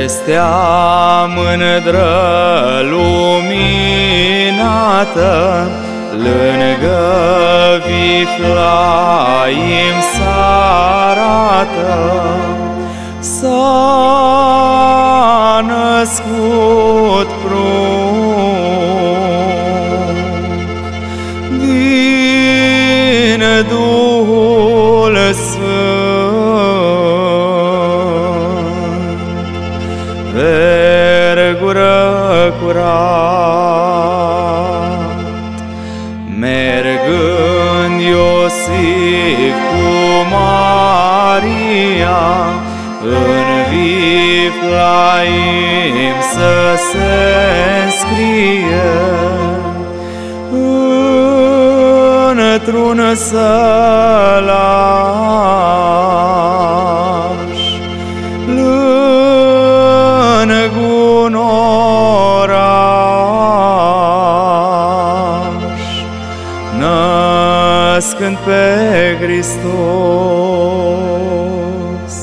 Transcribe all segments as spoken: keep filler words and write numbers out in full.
Vestea mândră luminată, lângă Viflaim s-arată. S-a născut prunc din Duhul Sfânt, vergură curat. Mergând Iosif cu Maria în Viflaim să se înscrie, într-un sălaș, lângă un oraș, născând pe Hristos.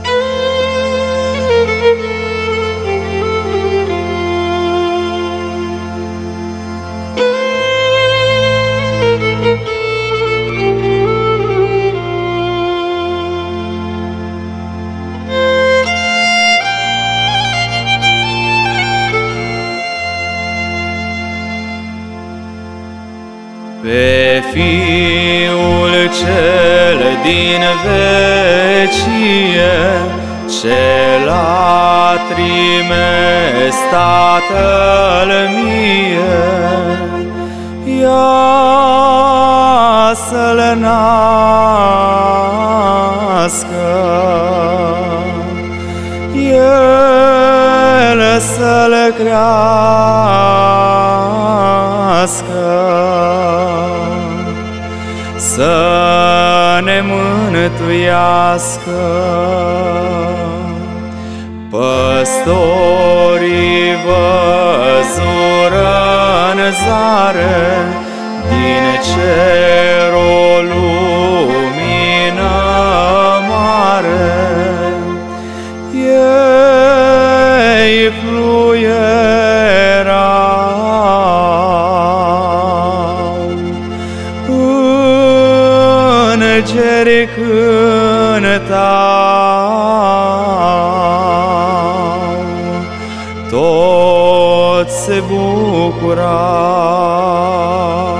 Pe Fiul cel din vecie, ce l-a trimis Tatăl mie, ia să-l nască, El să-l crească, să ne mântuiască. Păstorii văzură în zare din cer o lumină mare. Ei fluierau, îngeri cântau, toți se bucurau.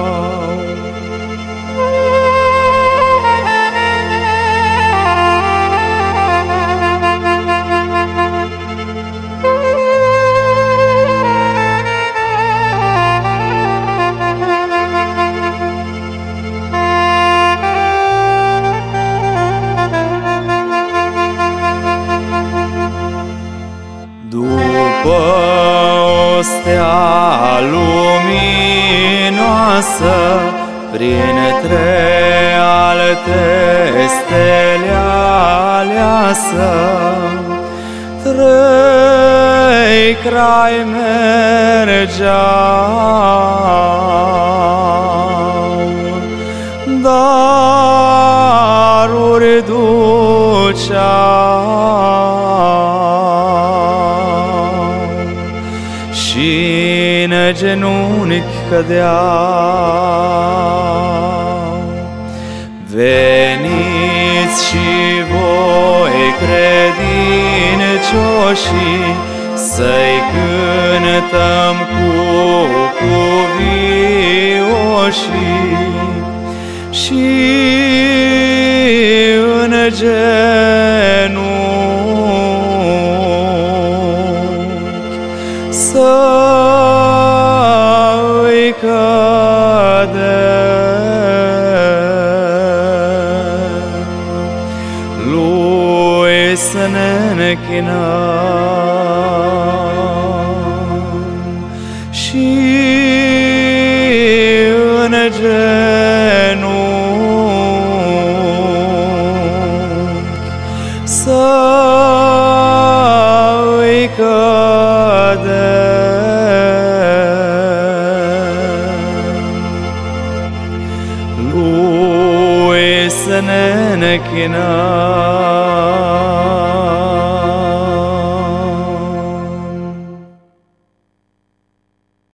După o stea luminoasă, printre alte stele aleasă, trei crai mergeau, daruri duceau și-n genunchi cădeau. Veniți și voi, credincioșii, să-i cântăm cu cuvioșii și în genunchi să-i cădem, lui să ne închinăm și în genunchi să-i cădem, lui să ne închinăm.